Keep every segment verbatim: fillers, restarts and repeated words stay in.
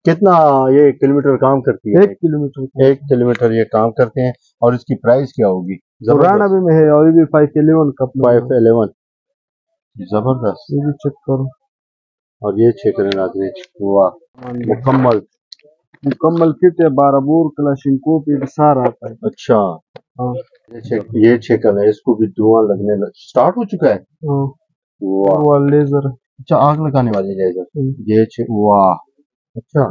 कितना ये किलोमीटर काम करती है? एक किलोमीटर एक किलोमीटर ये काम करते हैं। और इसकी प्राइस क्या होगी? पुराना भी में है और ये भी फाइव इलेवन का फाइव इलेवन जबरदस्त। ये भी चेक करो। और ये चेक करें नाज़रीन, वाह मुकम्मल मुकम्मल किट है, बारह बोर क्लाशिंकोव ये भी सारा आता है। अच्छा हाँ ये चेक ये चेक करना है, इसको भी धुआं लगने लग, स्टार्ट हो चुका है। हाँ वाह वो लेजर। अच्छा आग लगाने वाली लेजर। ये चेक वाह अच्छा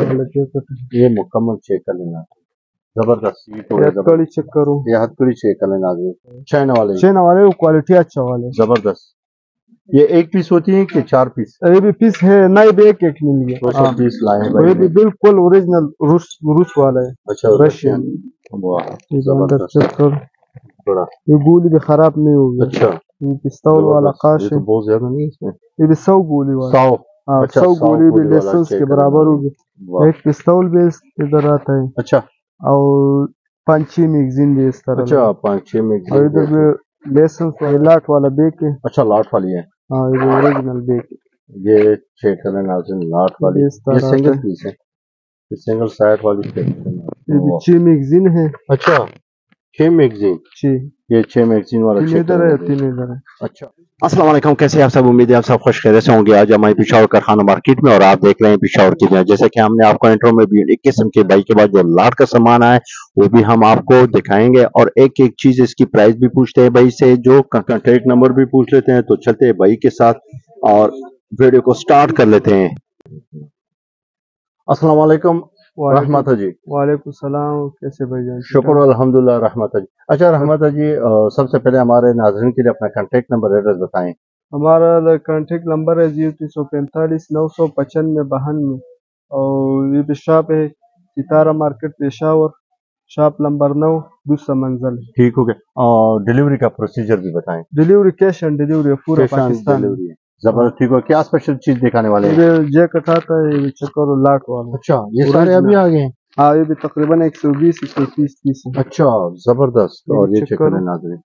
ये मुकम्मल चेक कर लेना, जबरदस्त। हथकड़ी चेक करो, ये हथकड़ी चेक कर लेना, चाइना वाले चाइना वाले क्वालिटी अच्छा वाले जबरदस्त। ये एक पीस होती है कि चार पीस? ये भी पीस है, नए भी एक एक मिल गया। हाँ पीस लाए हैं ये भाई, भी बिल्कुल ओरिजिनल रूस रूस वाला है। अच्छा रशियन। वाह अंदर चेक करो, बड़ा ये गोली भी खराब नहीं होगी। अच्छा ये पिस्तौल वाला काश है, तो बहुत ज्यादा नहीं इसमें। ये भी सौ गोली वाला। सौ हाँ अच्छा, सौ गोली भी वाला लाइसेंस चेक के बराबर होगी। एक पिस्तौल भी इधर आता है अच्छा, और पाँच छह मैगजीन भी इस तरह। अच्छा पाँच छह और मैगजीन इधर भी लाइसेंस लाट वाला बेक है। अच्छा लाट वाली है। हाँ ये ओरिजिनल बेक है। ये चेक करना नाज़रीन, लाट वाली इस ये तरह सिंगल है। पीस है, ये सिंगल साइड वाली चेक करना। ये भी छह मैगजीन है। अच्छा छह मैगजीन, छह ये छह मैगजीन वाला तीन चेक इधर है, करना। तीन इधर है। अच्छा अस्सलाम वालेकुम, कैसे आप सब? उम्मीद है आप सब खुश खैरियत से होंगे। आज हमारे पिशावर कारखाना मार्केट में और आप देख रहे हैं पिशावर की दुनिया। जैसे कि हमने आपको इंट्रो में भी एक किस्म के बाइक के बाद जो लाट का सामान आया वो भी हम आपको दिखाएंगे और एक एक चीज इसकी प्राइस भी पूछते हैं भाई से, जो कॉन्टेक्ट नंबर भी पूछ लेते हैं। तो चलते हैं भाई के साथ और वीडियो को स्टार्ट कर लेते हैं। अस्सलाम वालेकुम रहमत जी। वालेकुम सलाम, कैसे भाईजान? शुक्र अल्हम्दुलिल्लाह रहमत जी। अच्छा रहमत जी, सबसे पहले हमारे नाज़रीन के लिए अपना कॉन्टेक्ट नंबर एड्रेस बताएं। हमारा कॉन्टेक्ट नंबर है जीरो तीन सौ पैंतालीस नौ सौ पचानवे बानवे और ये भी शॉप है Sitara market Peshawar, shop number नौ, दूसरा मंजिल। ठीक हो गया। और डिलीवरी का प्रोसीजर भी बताएं। डिलीवरी कैश ऑन डिलीवरी पूरा पाकिस्तान में। डिलीवरी है जबरदस्त। ठीक हो, क्या स्पेशल चीज दिखाने वाले हैं? ये जैकेट आता है, ये चक्कर और लाट वाला। अच्छा ये सारे अभी आ गए हैं? हाँ ये भी तकरीबन एक सौ बीस एक सौ तीस पीस है। अच्छा जबरदस्त। और ये चेक करें नाज़रीन,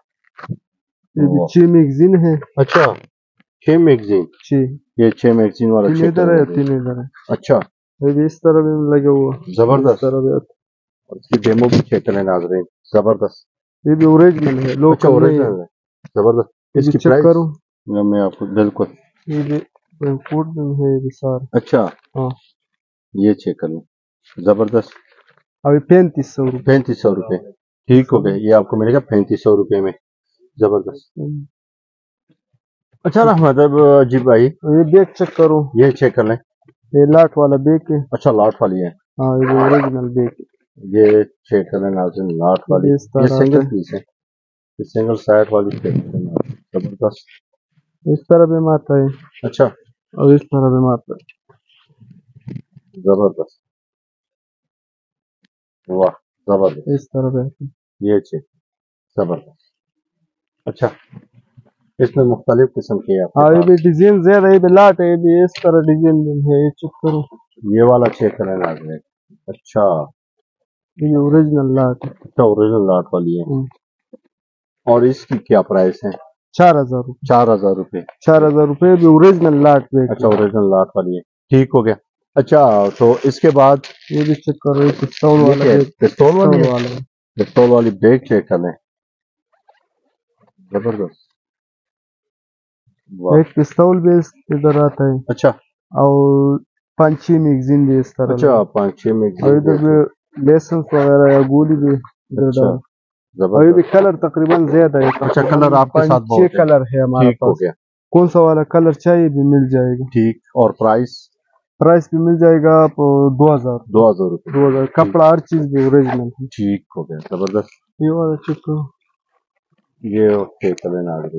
ये भी छह मैगजीन है। अच्छा छह मैगजीन, छह ये छह मैगजीन वाला तीन इधर है, तीन इधर है। अच्छा ये भी इस तरह भी लगे हुआ जबरदस्त। तरह इसकी डेमो भी चेक करें नाज़रीन, जबरदस्त। ये भी ओरिजिनल है, लोकल ओरिजिनल है, जबरदस्त। इसकी चेक करो, मैं आपको बिल्कुल ये भी इंपोर्ट में है ये भी सारा। अच्छा हाँ ये चेक कर लें, जबरदस्त। अभी पैंतीस सौ रुपये पैंतीस सौ रुपये ठीक हो गए। ये आपको मिलेगा पैंतीस सौ रुपये में, जबरदस्त। अच्छा रहमत जी भाई, ये बैग चेक करो, ये चेक कर लें। ये लाट वाला बैग है। अच्छा लाट वाली है। हाँ ये ओरिजिनल बैग है। ये चेक कर लें नाज़रीन, लाट वाली। ये सिंगल पीस है, ये सिंगल साइड वाली चेक कर लें, जबरदस्त। इस तरह भी आता है। अच्छा और इस तरह भी आता है, जबरदस्त। वाह जबरदस्त। इस तरह भी आता है। ये चेक जबरदस्त। अच्छा इसमें मुख्तलिफ किस्म के हैं। हाँ ये भी डिजाइन ज्यादा, ये भी लाट है, ये भी इस तरह डिजाइन है। ये चेक करो, ये वाला चेक करें नाज़रीन। अच्छा ये ओरिजिनल लाट है। अच्छा ओरिजिनल लाट वाली है। और इसकी क्या प्राइस है? चार हजार रुपये चार हजार रुपये चार हजार रुपये भी ओरिजिनल लाट बैग। अच्छा ओरिजिनल लाट वाली है, ठीक हो गया। अच्छा तो इसके बाद ये भी चेक करो, ये पिस्तौल वाला बैग, पिस्तौल वाली वाला पिस्तौल वाली बैग चेक कर लें, जबरदस्त। एक पिस्तौल भी इधर आता है। अच्छा और पाँच छह मैगजीन भी इस तरह। अच्छा पाँच छह मैगजीन, इधर भी लाइसेंस वगैरह या गोली भी इधर डाल। और ये भी कलर तकरीबन ज्यादा है। अच्छा कलर आपके साथ छह कलर है हमारे पास। हो गया। कौन सा वाला कलर चाहिए भी मिल जाएगा। ठीक। और प्राइस? प्राइस भी मिल जाएगा आपको दो हजार दो हजार रुपये दो हजार कपड़ा हर चीज भी ओरिजिनल है। ठीक हो गया, जबरदस्त। ये वाला चेक करो, ये ओके कलर ना गई।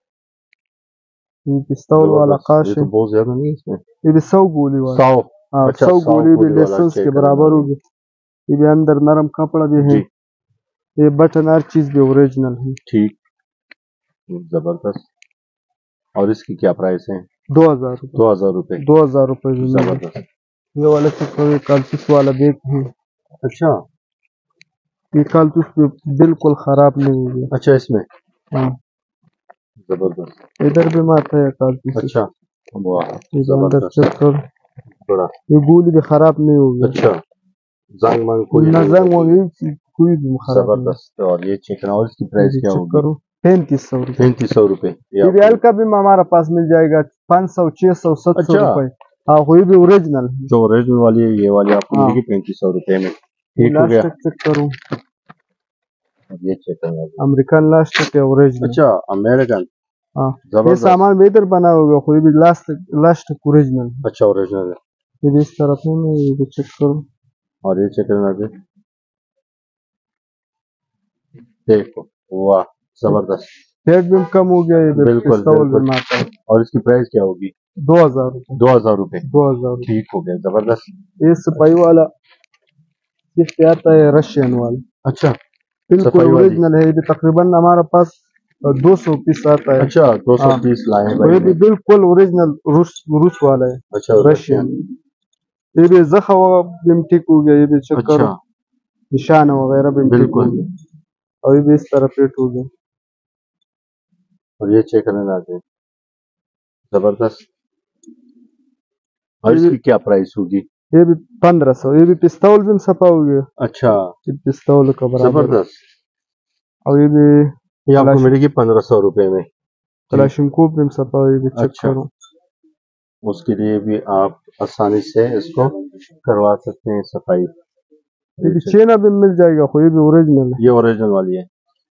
ये पिस्तौल वाला काश है, तो बहुत ज्यादा नहीं इसमें। ये भी सौ गोली वाला। सौ हाँ अच्छा, सौ गोली भी लाइसेंस के बराबर होगी। ये भी अंदर नरम कपड़ा भी है। ये बटन हर चीज भी ओरिजिनल है। ठीक जबरदस्त। और इसकी क्या प्राइस है? दो हजार दो हजार रुपये दो हजार रुपये जबरदस्त। ये वाला चेक कारतूस वाला बैग है। अच्छा ये कारतूस बिल्कुल खराब नहीं हुई। अच्छा इसमें हाँ जबरदस्त। इधर भी माता है कारतूस। अच्छा वाह अंदर चेक करो, थोड़ा ये गोली भी खराब नहीं होगी। अच्छा, जंग मंग कोई ना नहीं जंग होगी। वंग कोई भी खराब नहीं। जबरदस्त। और ये चिकन, और इसकी ये प्राइस भी क्या चेक होगी? करो, पैंतीस सौ रुपये। पैंतीस सौ रुपए। ये ये भी आपको हल्का भी हमारा पास मिल जाएगा, पाँच सौ छह सौ सात सौ अच्छा, रुपये। हाँ कोई भी ओरिजिनल है। जो ओरिजिनल वाली है ये वाली आपको हाँ मिलेगी पैंतीस सौ रुपए में। ये ठीक हो लास्ट गया। तक चेक करो, और ये चिकन है। अमेरिकन लास्ट तक है ओरिजिनल। अच्छा, अमेरिकन। हाँ ये जबरदस्त। सामान बेहतर बना होगा, कोई भी लास्ट लास्ट ओरिजिनल। अच्छा, ओरिजिनल है। ये भी इस तरफ है, मैं ये भी चेक करो। और ये चिकन है, देखो, वाह, जबरदस्त। रेट भी कम हो गया, ये भी बिल्कुल पिस्तौल भी बिल्कुल। मारता है। और इसकी प्राइस क्या होगी? दो हजार रुपये। दो हजार रुपए। दो हजार रुपये। ठीक हो गया, जबरदस्त। ये सफाई वाला किस्त आता है, रशियन वाला, अच्छा, बिल्कुल सफाई वाली। ओरिजिनल है। ये भी तकरीबन हमारा पास दो सौ पीस आता है। अच्छा, दो सौ हाँ पीस लाए हैं और भाई ये भी ने। बिल्कुल ओरिजिनल रूस रूस वाला है, अच्छा, रशियन। रशियन। ये भी जखा भी ठीक हो गया, ये भी चेक करो, अच्छा, निशान वगैरह भी ठीक हो बिल्कुल। गया। और ये भी इस तरह फिट हो गया। और ये चेक करने आते हैं, जबरदस्त। और ये भी इसकी क्या प्राइस होगी? ये भी पंद्रह सौ। ये भी पिस्तौल भी सफा हो गया, अच्छा, ये पिस्तौल का बराबर। जबरदस्त। और ये भी ये आपको कलाश मिलेगी पंद्रह सौ रुपए में। कलाशिनकोव भी सफा हो, ये भी चेक अच्छा, करो। उसके लिए भी आप आसानी से इसको करवा सकते हैं सफाई। ये ये भी check- चेना भी मिल जाएगा, ये भी ओरिजिनल है। ये ओरिजिनल वाली है।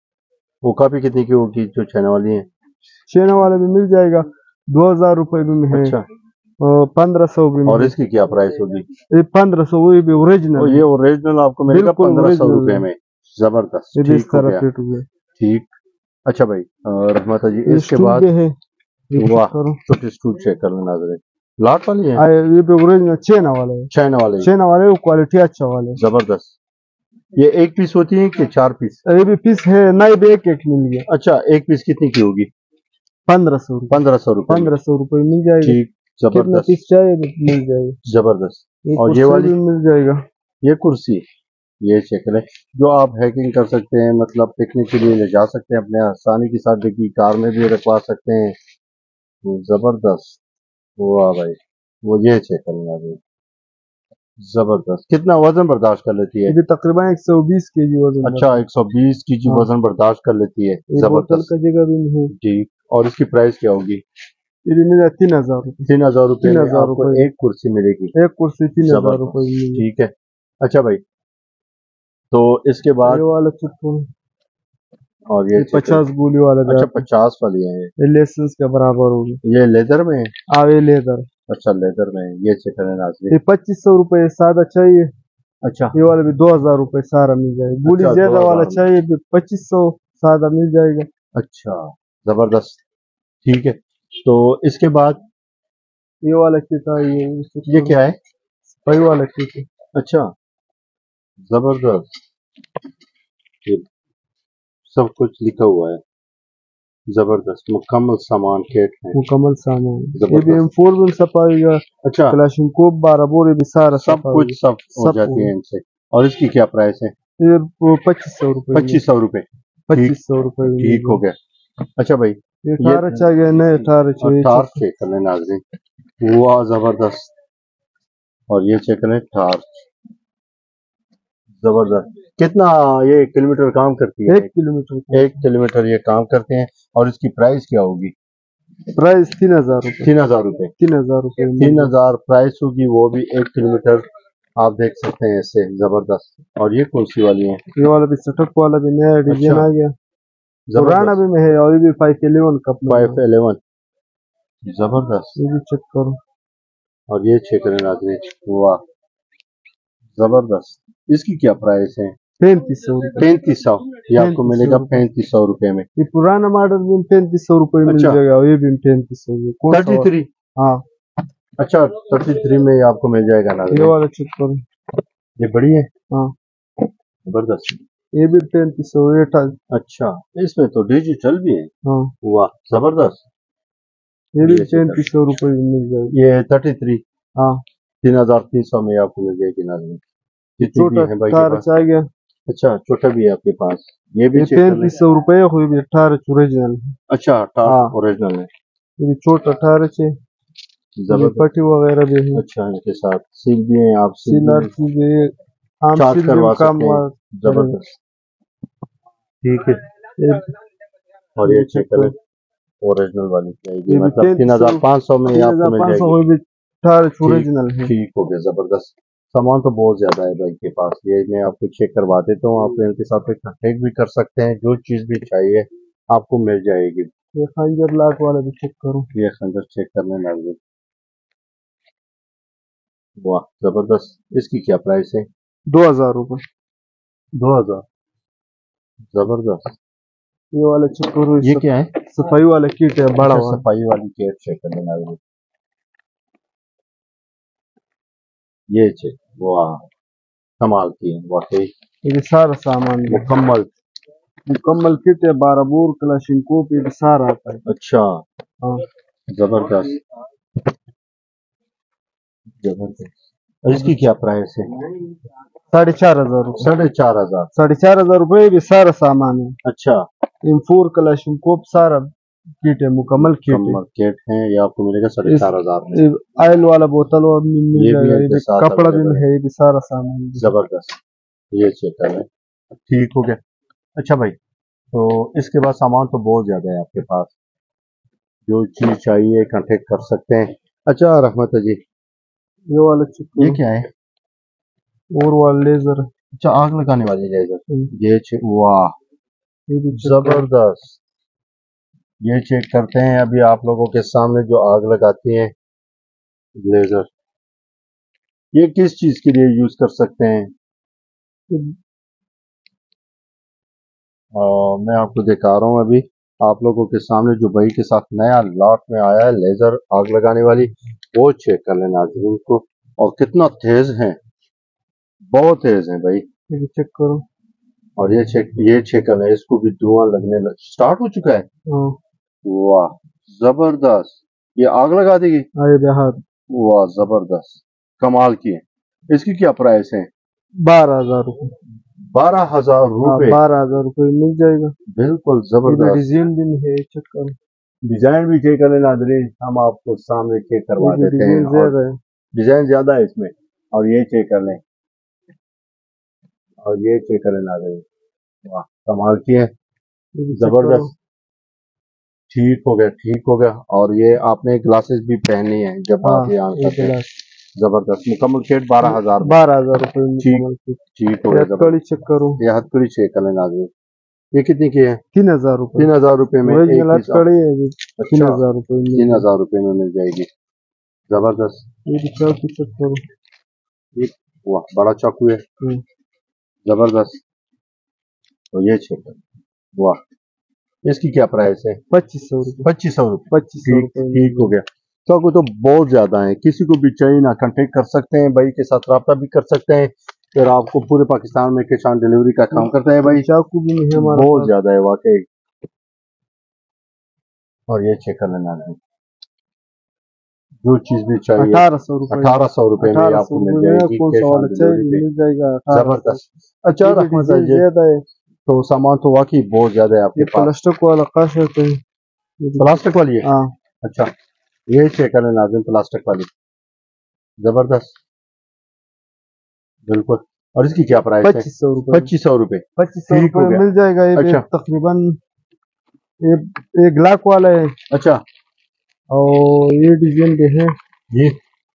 वो काफी कितनी की होगी जो चाइना वाली है? चेना वाला भी मिल जाएगा, दो हजार रुपये भी है, अच्छा, और पंद्रह सौ भी और है। इसकी क्या प्राइस होगी? ये पंद्रह सौ, वो भी तो ओरिजिनल है, ये ओरिजिनल आपको मिलेगा बिल्कुल पंद्रह सौ ओरिजिनल रुपए है। में। जबरदस्त। ये भी इस ठीक हो तरह गया। फिट हो गया। ठीक। अच्छा भाई, अ, रहमत जी, ये इसके स्टूल बाद भी है, ये चेक वाह, करो। छोटी स्टूल चेक कर लेना जरा। लाट वाली है? आ, ये भी ओरिजिनल चेना वाला है, चाइना वाली। चेना वाले वो क्वालिटी अच्छा वाला है। जबरदस्त। ये एक पीस होती है कि चार पीस? ये भी पीस है, नए भी एक एक मिल गया। अच्छा, एक पीस कितनी की होगी? पंद्रह सौ रुपये। पंद्रह सौ रुपए में। पंद्रह सौ रुपये मिल जाएगा। ठीक, कितना जबरदस्त। पीस चाहिए भी मिल जाएगा। जबरदस्त। ये और ये कुर्सी वाली? भी मिल जाएगा। ये कुर्सी, ये चेक करें, जो आप हैकिंग कर सकते हैं, मतलब पिकनिक के लिए ले जा सकते हैं अपने आसानी के साथ, देखिए कार में भी रखवा सकते हैं। जबरदस्त। वाह भाई, वो ये चेक करना भाई, जबरदस्त। कितना वजन बर्दाश्त कर लेती है? ये भी तकरीबन एक सौ बीस के जी वजन। अच्छा, एक सौ बीस केजी हाँ। वजन बर्दाश्त कर लेती है। ये बोतल जबरदस्त। का जगह भी है। ठीक। और इसकी प्राइस क्या होगी? ये भी मिला तीन हजार रुपये। तीन हजार रुपए तीन में हजार आपको रुपये एक कुर्सी मिलेगी। एक कुर्सी तीन हजार रुपये जबरदस्त। मिली। ठीक है। अच्छा भाई, तो इसके ये बाद वाला चुटकुल, और ये ये चेक करें। पचास गोली वाला अच्छा, जाता है, पचास वाली है ये। ये लेसेंस के बराबर होगी। ये लेदर में है? आवे लेदर। अच्छा, लेदर में है। ये चेक करें नाज़रीन। ये पच्चीस सौ रुपये सादा चाहिए, अच्छा, ये वाला भी दो हजार रुपये सारा मिल जाएगा। गोली अच्छा, ज्यादा दो वाला हजार में। चाहिए भी पच्चीस सौ सादा मिल जाएगा। अच्छा, जबरदस्त। ठीक है, तो इसके बाद ये वाला किट है, ये ये क्या है? वही वाला किट है। अच्छा, जबरदस्त। ये सब कुछ लिखा हुआ है। जबरदस्त, मुकम्मल सामान किट है। मुकम्मल सामान। ये भी जबरदस्त। एम फोर भी सफाएगा, अच्छा, कलाशिनकोव बारह बोर, ये भी सारा सब सफा कुछ सब हो सब जाती है इनसे। और इसकी क्या प्राइस है? ये पच्चीस सौ रुपये पच्चीस सौ रुपए। पच्चीस सौ रुपये में ठीक हो गया। अच्छा भाई, ये ये अठारह चाहिए, नए अठारह चाहिए। टार्च चेक कर लें नाज़रीन। वाह, जबरदस्त। और ये चेक करें टार्च, जबरदस्त। कितना ये किलोमीटर काम करती है? एक किलोमीटर एक किलोमीटर ये काम करते हैं। और इसकी प्राइस क्या होगी? प्राइस तीन हजार रुपये। तीन हजार रुपए। तीन हजार रुपये तीन हजार प्राइस होगी, वो भी एक किलोमीटर। आप देख सकते हैं ऐसे, जबरदस्त। और ये कौन सी वाली है? ये वाला भी सेटअप वाला भी नया डिजाइन अच्छा, आ गया, पुराना भी में है। और ये भी फाइव इलेवन का फाइव इलेवन। जबरदस्त। ये भी चेक करो। और ये चेक करें नाज़रीन, वाह, जबरदस्त। इसकी क्या प्राइस है? पैंतीस सौ रुपये। पैंतीस सौ। ये आपको मिलेगा पैंतीस सौ रुपए में। ये पुराना मॉडल भी पैंतीस सौ रुपये मिल अच्छा। जाएगा, और ये भी पैंतीस सौ। Thirty three. हाँ, अच्छा, थर्टी थ्री में ये आपको मिल जाएगा ना? ये वाला चेक करो। ये बड़ी है। हाँ, जबरदस्त। ये भी पैंतीस सौ। ये अच्छा, इसमें तो डिजिटल भी है। हाँ, वाह, जबरदस्त। ये भी पैंतीस सौ रुपये में मिल जाएगी। ये थर्टी थ्री। हाँ, तीन हजार तीन सौ में आपको मिल जाएगी नाज़रीन। जितनी भी छोटा है भाई के टार्च पास। आ गया। अच्छा, छोटा भी है आपके पास। ये भी ये चेक कर लें। पैंतीस सौ रुपये हुई भी अठारह ओरिजिनल। अच्छा, हाँ। टार्च ओरिजिनल है। ये भी छोटा अठारह है। ये जबरदस्त। पट्टी वगैरह भी है, अच्छा, इनके साथ सील भी हैं, आप सील सीलर भी चीजें आम चार्ज सील भी करवा काम सकते हैं। करेगा। जबरदस्त, ठीक है। ये और ये ये चेक चेक करें, करो, ओरिजिनल वाली जाएगी, ये भी मतलब तीन तैंतीस सौ हजार पाँच सौ में ये तीन आपको हजार मिल पाँच सौ जाएगी। में भी टार ठीक, ओरिजिनल है। ठीक हो गया, जबरदस्त। सामान तो बहुत ज्यादा है भाई के पास, ये मैं आपको चेक करवा देता हूँ, आप इनके साथ एक कॉन्टेक्ट भी कर सकते हैं, जो चीज भी चाहिए आपको मिल जाएगी। ये खंजर लाट वाला भी चेक करो, ये खंजर चेक करने लगे, वाह जबरदस्त। इसकी क्या प्राइस है? दो हजार रुपये। दो हजार, जबरदस्त। ये वाला चेक करो, ये ये क्या है? सफाई वाला किट है बड़ा अच्छा, वाला। सफाई वाली केयर चेक करने लगे, ये चेक, वाह कमाल की है वाकई, ये भी सारा सामान भी है। मुकम्मल। मुकम्मल किट है, बारह बोर क्लाशिनकोव, ये भी सारा आता है। अच्छा, हाँ, जबरदस्त, जबरदस्त। और इसकी क्या प्राइस है? साढ़े चार हजार रुपये। साढ़े चार हजार। साढ़े चार हजार रुपये, ये भी सारा सामान है। अच्छा, इम्फोर क्लाशिनकोव सारा किट है, मुकम्मल किट है। कमर केट है, ये आपको मिलेगा साढ़े इस चार हजार में। ये ऑयल वाला बोतल और मिल मिल ये भी जाएगा, ये इनके भी साथ कपड़ा भी अवेलेबल है, है, ये भी सारा सामान भी है। जबरदस्त। ये चेक कर लें, ठीक हो गया। अच्छा भाई, तो इसके बाद सामान तो बहुत ज्यादा है आपके पास, जो चीज चाहिए कांटेक्ट कर सकते हैं। अच्छा रहमत जी, ये वाला चेक ये करो, क्या है? और वाला लेजर है। अच्छा, आग लगाने वाली लेजर, हम्म, ये चेक, वाह ये भी चेक करो। जबरदस्त। ये चेक करते हैं अभी आप लोगों के सामने, जो आग लगाती है लेजर, ये किस चीज के लिए यूज कर सकते हैं? ये- आ, मैं आपको दिखा रहा हूँ अभी आप लोगों के सामने, जो भाई के साथ नया लॉट में आया है लेजर आग लगाने वाली, वो चेक कर लेना नाज़रीन को, और कितना तेज है, बहुत तेज है भाई। ये भी चेक करो। और ये चेक, ये चेक कर लें, इसको भी धुआं लगने लग स्टार्ट हो चुका है, हाँ, वाह जबरदस्त। ये आग लगा देगी, हाँ, ये भी हाथ वाह जबरदस्त, कमाल की है। इसकी क्या प्राइस है? बारह हजार रुपये। बारह हजार हाँ, रुपए बारह हजार रुपये मिल जाएगा। बिल्कुल ये भी जबरदस्त। डिजाइन भी है, चेक करो। डिजाइन भी चेक कर लेना नाज़रीन, हम आपको सामने चेक ये करवा भी देते हैं, डिजाइन और ज्यादा है। डिजाइन ज्यादा है इसमें। और ये चेक कर लें, और ये चेक कर लें नाज़रीन, वाह कमाल की है, ये भी चेक करो। जबरदस्त। ठीक हो गया, ठीक हो गया। और ये आपने ग्लासेस भी पहनी है जब हाँ, आप यहाँ ये करते हैं, गिलास जबरदस्त। मुकम्मल सेट बारह हजार में, बारह हजार रुपये ठीक, मुकम्मल की। ठीक हो ये गया, कड़ी जबरदस्त। चेक करो, ये हथकड़ी चेक कर लें नाज़रीन, ये कितनी की है? तीन हजार रुपये। तीन हजार रुपये में एक ओरिजिनल पीस आप, कड़ी है, ये तीन अच्छा, हजार रुपये में मिल तीन जाएगी। हजार रुपये में मिल जाएगी, जबरदस्त। ये भी चाकू चेक करो। ये, वाह बड़ा चाकू है, हम्म, जबरदस्त। तो ये चेक कर, वाह, इसकी क्या प्राइस है? पच्चीस सौ रुपये। पच्चीस सौ रुपये, पच्चीस सौ ठीक, रुपये में ठीक हो गया। चाकू तो बहुत ज्यादा है, किसी को भी चाहिए ना कांटेक्ट कर सकते हैं, भाई के साथ रब्ता भी कर सकते हैं, फिर आपको पूरे पाकिस्तान में कैश ऑन डिलीवरी का काम करता है भाई, चाकू भी नहीं है हमारे बहुत पास। ज्यादा है वाकई। और ये चेक कर लेना है, जो चीज भी चाहिए अठारह सौ रुपये। अठारह सौ रुपए में अठारह सौ आपको मिल रुपये में जाएगी, कौन कैश सा ऑन वाला चाहिए डिलीवरी पे, मिल जाएगा अठारह सौ। जबरदस्त। अच्छा ये भी रहमत डिजाइन जी, ज्यादा है। तो सामान तो वाकई बहुत ज्यादा है आपके ये पास। प्लास्टिक वाला काश है कोई। ये भी- प्लास्टिक वाली है, हाँ, अच्छा, ये चेक कर लेना नाज़रीन, प्लास्टिक वाली, जबरदस्त, बिल्कुल। और इसकी क्या प्राइस है? पच्चीस सौ रुपये। पच्चीस सौ रुपए, पच्चीस सौ ठीक हो रुपये में गया। मिल जाएगा। ये भी अच्छा, तकरीबन ये एक लाख वाला है, अच्छा, और ये डिजाइन के है ये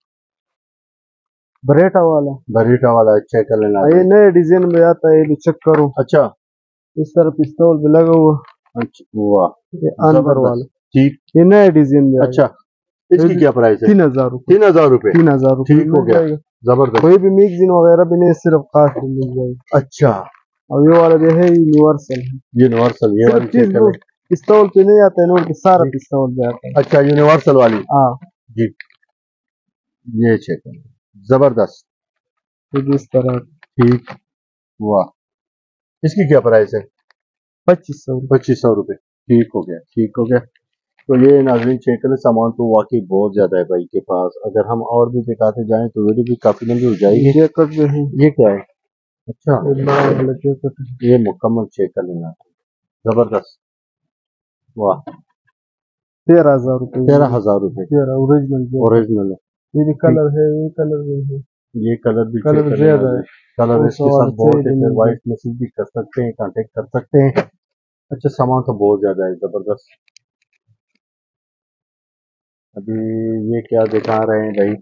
बरेटा वाला। बरीटा वाला चेक कर लेना और ये नाज़रीन। नए डिजाइन में आता है, ये भी चेक करो। अच्छा, इस तरह पिस्तौल भी लगा हुआ, अच्छा, वाह ये अंदर वाला, जबरदस्त, ठीक, ये नए डिजाइन में आएगा। अच्छा, इसकी क्या प्राइस है? तीन हजार रुपये। तीन हजार रुपए, तीन हजार रुपये ठीक हो मिल गया, जाएगा। जबरदस्त। कोई भी मैगजीन वगैरह भी नहीं, सिर्फ काश में मिल जाएगा। अच्छा, और ये वाला जो है यूनिवर्सल है, यूनिवर्सल, ये वाली सिर्फ चेक चीज कर वो लें। पिस्तौल पे नहीं आता है, नोट पे सारा पिस्तौल पे आता है। अच्छा, यूनिवर्सल वाली, हाँ, जी, ये चेक कर लें, जबरदस्त, तो जिस तरह ठीक, वाह, इसकी क्या प्राइस है? पच्चीस सौ रुपये। पच्चीस सौ रुपये, ठीक हो गया, ठीक हो गया। तो ये नाज़रीन चेक करें, सामान तो वाकई बहुत ज्यादा है भाई के पास, अगर हम और भी दिखाते जाएं तो वीडियो भी काफी लंबी हो जाएगी। जैकेट जो है, ये क्या है? अच्छा, ये बड़ा वाला जैकेट है। ये मुकम्मल चेक कर लेना, जबरदस्त, वाह, तेरह हजार रुपये तेरह हजार रुपए तेरह ओरिजिनल ओरिजिनल है। ये भी कलर है, ये कलर भी है, ये कलर भी कलर चेक ज्यादा है। कलर तो इसके साथ बहुत है, फिर वाइट मैसेज भी कर सकते हैं, कांटेक्ट कर सकते हैं। अच्छा सामान तो बहुत ज्यादा है, जबरदस्त। अभी ये क्या दिखा रहे हैं भाई?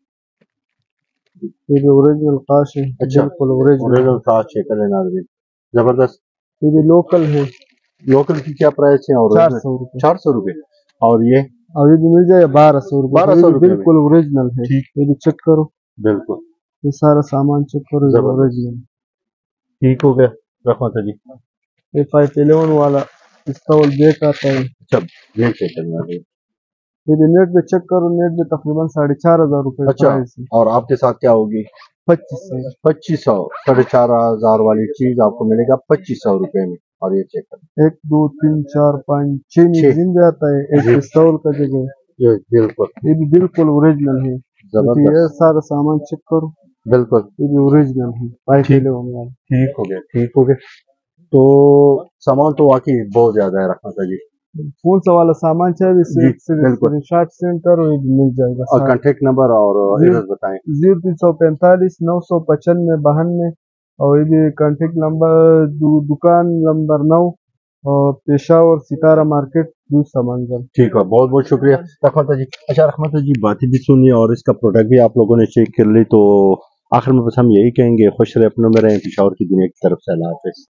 ये भी ओरिजिनल काश है। अच्छा बिल्कुल ओरिजिनल ओरिजिनल कांच है, कलर नाज़रीन जबरदस्त। ये भी लोकल है। लोकल की क्या प्राइस है? और चार सौ रुपये चार सौ रुपये। और ये और ये भी मिल जाएगा बारह सौ रुपये। बारह सौ रुपये बिल्कुल ओरिजिनल है। ये भी चेक करो, बिल्कुल ये सारा सामान चेक करो, ओरिजिनल। ठीक हो गया रहमत जी। ये फाइव इलेवन वाला पिस्तौल बैक आता है। अच्छा ये चेक करना है, ये भी नेट पे चेक करो, नेट में तकरीबन साढ़े चार हजार रुपये अच्छा प्राइस है। और आपके साथ क्या होगी? पच्चीस सौ पच्चीस सौ साढ़े चार हजार वाली चीज आपको मिलेगा पच्चीस सौ रुपए में। और ये चेक कर, एक दो तीन चार पाँच छह मैगजीन भी आता है एक पिस्तौल का जगह। ये बिल्कुल ये भी बिल्कुल ओरिजिनल है। जबरदस्त, ये सारा सामान चेक करो, बिल्कुल ये भी ओरिजिनल है। फाइव इलेवन वाला ठीक हो गया, ठीक हो गया। तो सामान तो वाकई बहुत ज्यादा है रहमत जी। कौन सा वाला सामान चाहिए बिल्कुल स्क्रीनशॉट सेंड करो, ये मिल जाएगा। और कांटेक्ट नंबर और एड्रेस बताएं। जीरो तीन सौ पैंतालीस नौ सौ पचानवे बानवे और ये भी कांटेक्ट नंबर दु, दुकान नंबर नौ और पेशावर सितारा मार्केट दूसरा मंजिल। ठीक है, बहुत बहुत शुक्रिया रहमत जी। अच्छा रहमत जी बातें भी सुनिए और इसका प्रोडक्ट भी आप लोगों ने चेक कर ली, तो आखिर में बस हम यही कहेंगे खुश रहे, अपनों में रहें, पेशावर की दुनिया की तरफ से अल्लाह हाफ़िज़।